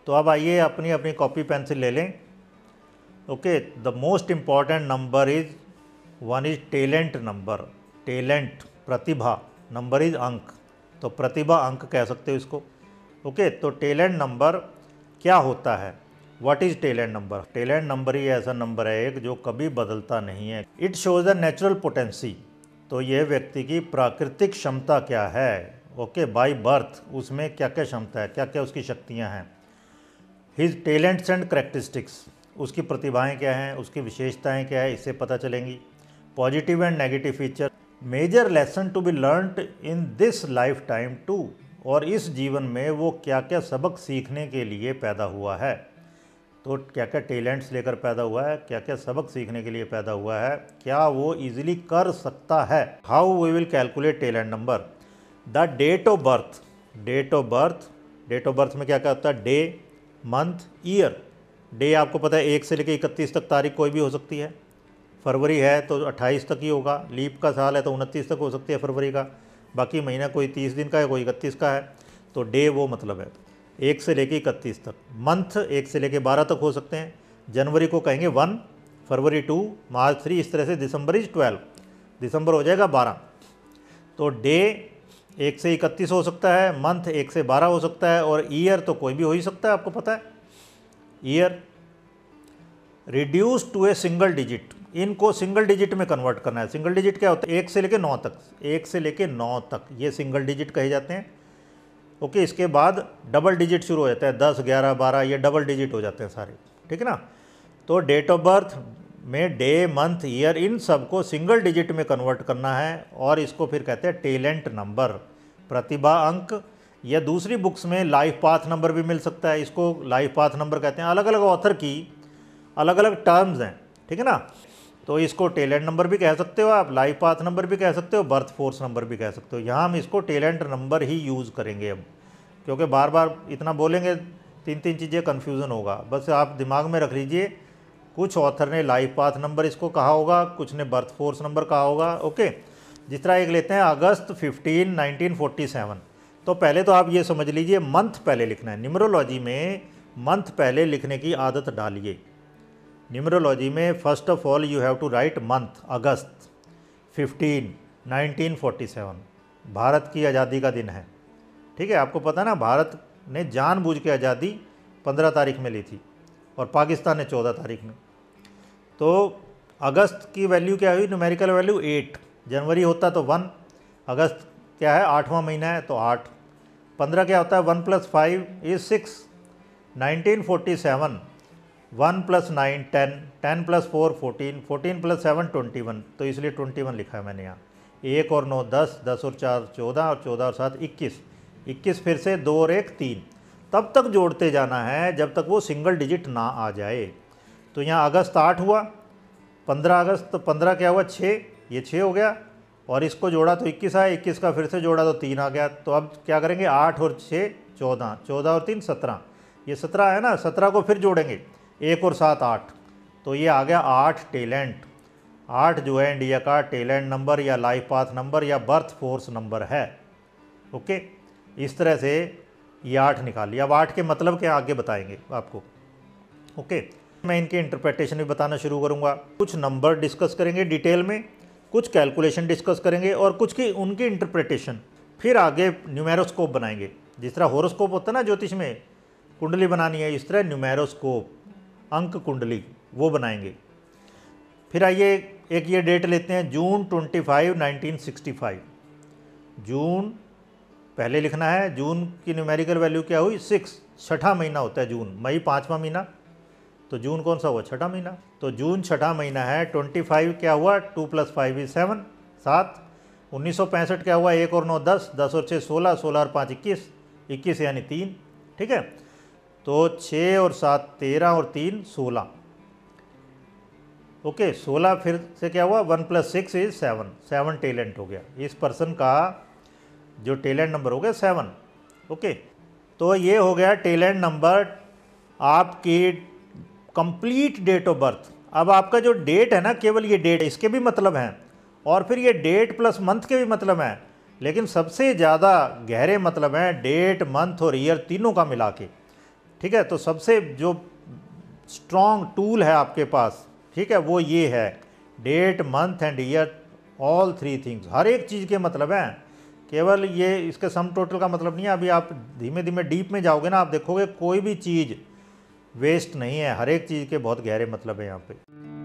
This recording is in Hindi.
तो अब आइए अपनी अपनी कॉपी पेंसिल ले लें। Okay, the most important number is one is talent number, talent प्रतिभा, नंबर इज अंक, तो प्रतिभा अंक कह सकते हो इसको। ओके, तो टैलेंट नंबर क्या होता है, what is talent number? Talent number ही ऐसा नंबर है एक जो कभी बदलता नहीं है। It shows the natural potency, तो यह व्यक्ति की प्राकृतिक क्षमता क्या है। ओके, बाय बर्थ उसमें क्या क्या क्षमता है, क्या क्या उसकी शक्तियाँ हैं। हिज टैलेंट्स एंड करेक्टरिस्टिक्स, उसकी प्रतिभाएं क्या हैं, उसकी विशेषताएं क्या है, इससे पता चलेंगी। Positive and negative feature, major lesson to be learned in this lifetime too, और इस जीवन में वो क्या क्या सबक सीखने के लिए पैदा हुआ है। तो क्या क्या टैलेंट्स लेकर पैदा हुआ है, क्या क्या सबक सीखने के लिए पैदा हुआ है, क्या वो इजीली कर सकता है। How we will calculate talent number? The date of birth, date of birth, date of birth में क्या क्या होता है, डे, मंथ, ईयर। डे आपको पता है 1 से लेकर 31 तक तारीख कोई भी हो सकती है। फरवरी है तो 28 तक ही होगा, लीप का साल है तो 29 तक हो सकती है फरवरी का, बाकी महीना कोई 30 दिन का है, कोई 31 का है। तो डे वो मतलब है 1 से लेकर 31 तक। मंथ 1 से लेकर 12 तक हो सकते हैं। जनवरी को कहेंगे 1, फरवरी 2, मार्च 3, इस तरह से दिसंबर इज 12, दिसंबर हो जाएगा 12। तो डे 1 से 31 हो सकता है, मंथ 1 से 12 हो सकता है, और ईयर तो कोई भी हो ही सकता है, आपको पता है year. Reduce to a single digit, इनको सिंगल डिजिट में कन्वर्ट करना है। सिंगल डिजिट क्या होता है, 1 से लेकर 9 तक, 1 से लेकर 9 तक ये सिंगल डिजिट कहे जाते हैं। ओके, इसके बाद डबल डिजिट शुरू हो जाता है, 10, 11, 12, ये डबल डिजिट हो जाते हैं सारे, ठीक है ना। तो डेट ऑफ बर्थ में डे, मंथ, ईयर, इन सबको सिंगल डिजिट में कन्वर्ट करना है, और इसको फिर कहते हैं टैलेंट नंबर, प्रतिभा अंक। या दूसरी बुक्स में लाइफ पाथ नंबर भी मिल सकता है, इसको लाइफ पाथ नंबर कहते हैं। अलग अलग ऑथर की अलग अलग टर्म्स हैं, ठीक है ना। तो इसको टैलेंट नंबर भी कह सकते हो आप, लाइफ पाथ नंबर भी कह सकते हो, बर्थ फोर्स नंबर भी कह सकते हो। यहाँ हम इसको टैलेंट नंबर ही यूज़ करेंगे अब, क्योंकि बार बार इतना बोलेंगे 3 चीज़ें कन्फ्यूज़न होगा। बस आप दिमाग में रख लीजिए, कुछ ऑथर ने लाइफ पाथ नंबर इसको कहा होगा, कुछ ने बर्थ फोर्स नंबर कहा होगा। ओके, जिस तरह एक लेते हैं अगस्त 15, 1947, तो पहले तो आप ये समझ लीजिए मंथ पहले लिखना है। न्यूमरोलॉजी में मंथ पहले लिखने की आदत डालिए। न्यूमरोलॉजी में first of all you have to write month, August 15, 1947, Bharat की आज़ादी का दिन है, ठीक है। आपको पता ना, भारत ने जानबूझ के आज़ादी 15 तारीख में ली थी और पाकिस्तान ने 14 तारीख में। तो अगस्त की वैल्यू क्या हुई, न्यूमेरिकल वैल्यू 8, जनवरी होता तो 1, अगस्त क्या है 8वां महीना है तो 8, 15 क्या होता है 1 + 5 इज 6, 1947 1 + 9 10, 10 + 4 14, 14 + 7 21, तो इसलिए 21 लिखा है मैंने यहाँ। 1 और 9 10, 10 और 4 14, और 14 और 7 21, 21 फिर से 2 और 1 3, तब तक जोड़ते जाना है जब तक वो सिंगल डिजिट ना आ जाए। तो यहाँ अगस्त 8 हुआ, 15 अगस्त, तो 15 क्या हुआ 6, ये 6 हो गया, और इसको जोड़ा तो 21 आया, 21 का फिर से जोड़ा तो 3 आ गया। तो अब क्या करेंगे, 8 और 6 14, 14 और 3 17, ये 17 है ना, 17 को फिर जोड़ेंगे, 1 और 7 8, तो ये आ गया 8 टैलेंट। 8 जो है इंडिया का टैलेंट नंबर या लाइफ पाथ नंबर या बर्थ फोर्स नंबर है। ओके, इस तरह से ये 8 निकाल लिया। अब 8 के मतलब क्या आगे बताएंगे आपको। ओके, मैं इनके इंटरप्रिटेशन भी बताना शुरू करूँगा। कुछ नंबर डिस्कस करेंगे डिटेल में, कुछ कैलकुलेशन डिस्कस करेंगे, और कुछ की उनकी इंटरप्रिटेशन, फिर आगे न्यूमेरोस्कोप बनाएंगे। जिस तरह होरोस्कोप होता है ना ज्योतिष में, कुंडली बनानी है, इस तरह न्यूमेरोस्कोप, अंक कुंडली, वो बनाएंगे। फिर आइए एक ये डेट लेते हैं, जून 25, 1965। जून पहले लिखना है, जून की न्यूमेरिकल वैल्यू क्या हुई 6, छठा महीना होता है जून, मई 5वां महीना, तो जून कौन सा हुआ, छठा महीना। तो जून छठा महीना है, 25 क्या हुआ 2 + 5 = 7, 7। 1965 क्या हुआ 1 और 9 10, 10 और 6 16, 16 और 5 21, 21 यानी 3, ठीक है। तो 6 और 7 13 और 3 16। ओके, 16 फिर से क्या हुआ 1 + 6 = 7, 7 टैलेंट हो गया। इस पर्सन का जो टैलेंट नंबर हो गया 7। ओके, तो ये हो गया टैलेंट नंबर आपकी कंप्लीट डेट ऑफ बर्थ। अब आपका जो डेट है ना, केवल ये डेट, इसके भी मतलब हैं, और फिर ये डेट प्लस मंथ के भी मतलब हैं, लेकिन सबसे ज़्यादा गहरे मतलब हैं डेट, मंथ और ईयर तीनों का मिला के। ठीक है, तो सबसे जो स्ट्रॉन्ग टूल है आपके पास, ठीक है, वो ये है date, month and year, all 3 things. हर एक चीज़ के मतलब हैं, केवल ये इसके सम टोटल का मतलब नहीं है। अभी आप धीमे धीमे डीप में जाओगे ना, आप देखोगे कोई भी चीज़ वेस्ट नहीं है, हर एक चीज़ के बहुत गहरे मतलब है यहाँ पे।